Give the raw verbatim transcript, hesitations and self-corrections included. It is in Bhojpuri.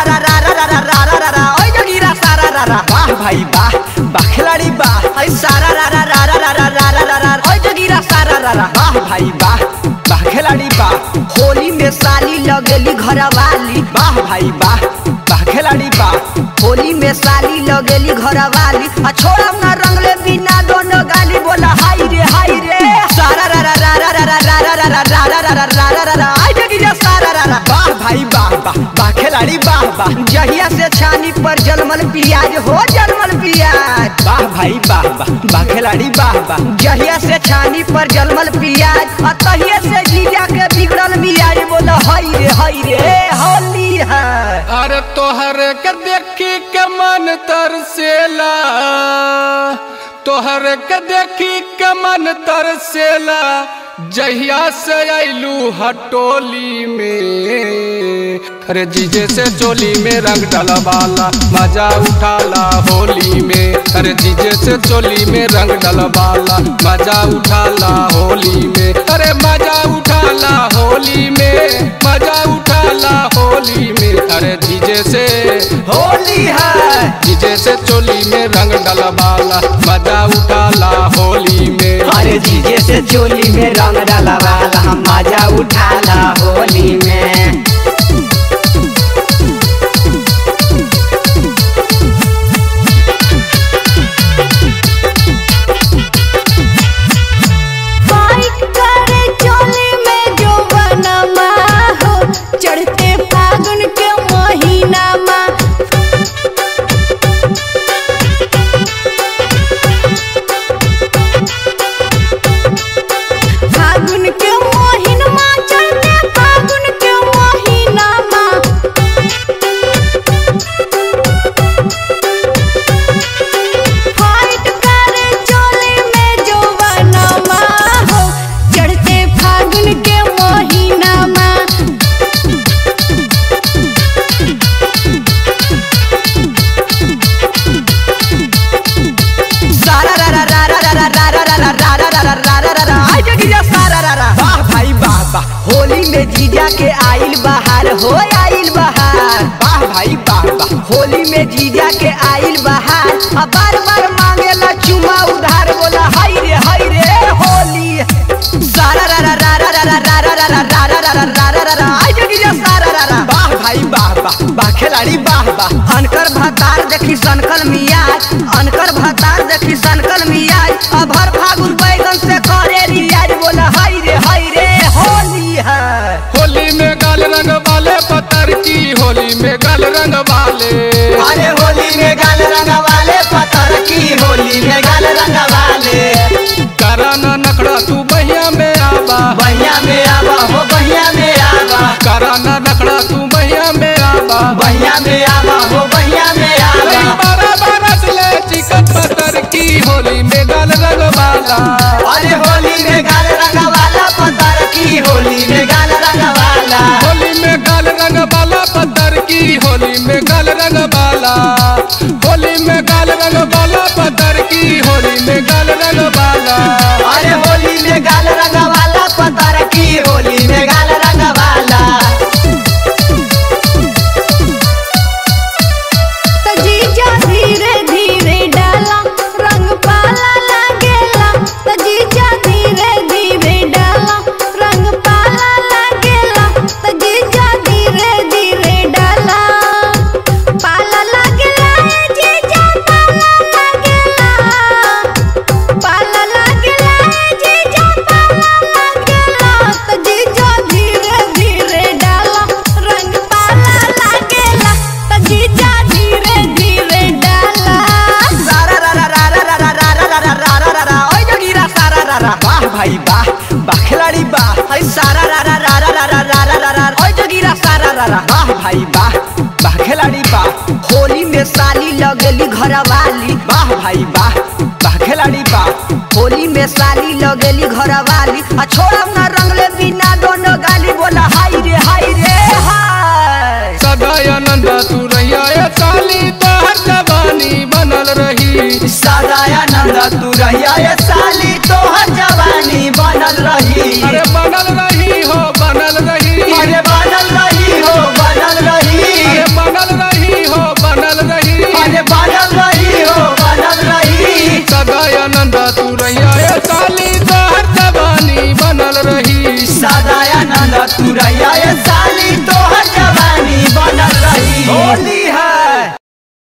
रा रा रा रा रा रा रा रा ओए जोगीरा सारा रा रा वाह भाई वाह वाह खिलाड़ी वाह ऐ सारा रा रा रा रा रा रा रा रा ओए जोगीरा सारा रा रा वाह भाई वाह वाह खिलाड़ी वाह होली में साली लगेली घरवाली वाह भाई वाह वाह खिलाड़ी वाह होली में साली लगेली घरवाली आ छोड़ा ना रंगले बिना दोनों गाली बोला हाय रे हाय रे सारा रा रा रा रा रा रा रा रा रा रा रा रा रा रा रा आई जोगीरा सारा रा रा वाह भाई वाह वाह वाह खिलाड़ी वाह वाह जहिया से छानी पर जलमल पियाज हो जलमल पियाज वाह भाई वाह वाह वाह खिलाड़ी वाह वाह जहिया से छानी पर जलमल पियाज आ तहिया से जीजा के बिगड़ल मियाज बोला हाय रे हाय रे होली है। अरे तोहर के देखी के मन तरसेला तोहर के देखी के मन तरसेला जहिया से आइलू हटोली में। अरे जीजे से चोली में रंग डलवाला मजा उठाला होली में। अरे जीजे से चोली में रंग डलवाला मजा उठाला होली में। अरे मजा उठाला होली में मजा उठाला होली में। अरे जीजे से होली है जीजे से चोली में रंग डलवाला मजा उठाला होली में। अरे जीजे से चोली में रंग डलवाला हम मजा उठाला होली में। चढ़ते फागुन के महीना में फागुन के महीना में चढ़ते फागुन के महीना में फाइट करे चोली में जवानमा हो चढ़ते फागुन के महीना में। होली में जीजा के आइल बहार हो आइल बहार वाह भाई वाह वाह होली में जीजा के आइल बहार अब बार बार मांगेला चुमा उधार बोला हाय रे हाय रे होली सारा रा रा रा रा रा रा रा रा रा रा रा रा रा रा रा आई जोगीरा सारा रा रा वाह भाई वाह वाह वाह खिलाड़ी वाह वाह अनकर भतार देखी सनकल मियाज अनकर भतार देखी सनकल मियाज अब हर फागुन बैगन से करे रियाज बोला हाय रे हाय रे होली है। होली में गाल रंग वाले पत्थर की होली में गाल रंग वाले अरे होली में गाल रंग वाले पत्थर की होली में गाल रंग वाले कराना नखड़ा तू बहिया में आवा बहिया में आवा हो बहिया में आवा कराना नखड़ा तू बहिया में आवा बहिया में आवा हो बहिया में आवा बारह बरस ले चिकन पत्थर की होली में गाल रंग वाला। अरे होली में गाल रंग वाला पत्थर की होली में गाल रंग वाला होली में गाल रंग वाला पत्थर की होली में गाल रंग वाला होली में गाल रंग वाला पत्थर की होली में गाल रंग वाला। अरे होली में गाल रंग वाला पत्थर की होली में गाल रंग वाला। जीजा धीरे धीरे डाला रंग पाला लागेला जीजा धीरे धीरे डाला रंग पाला लागेला जीजा धीरे धीरे डाला पाला लागेला जीजा पाला लागेला पाला लागेला जीजा पाला लागेला जीजा धीरे धीरे डाला रंग पाला लागेला जीजा धीरे धीरे डाला सारा रा रा रा रा रा रा रा रा रा रा रा रा ओए जोगीरा सारा रा रा वाह भाई वाह वाह खिलाड़ी वाह ऐ सारा रा रा रा रा रा रा रा रा रा ओए जोगीरा सारा रा रा वाह भाई वाह वाह खिलाड़ी वाह होली में साली लगेली घरवाली वाह भाई वाह वाह खिलाड़ी वाह होली में साली लगेली घरवाली आ छोड़ा ना रंगले बिना दोनों गाली बोला हाय रे हाय रे हाय सदा आनंद तू रहिया ए साली तोहर जवानी बनल रही सदा आनंद तू रहिया ए साली तोहर जवानी बनल रही। अरे बनल रही हो बनल रही अरे बनल रही हो बनल रही अरे बनल ये साली तोहर जवानी बनल रही। होली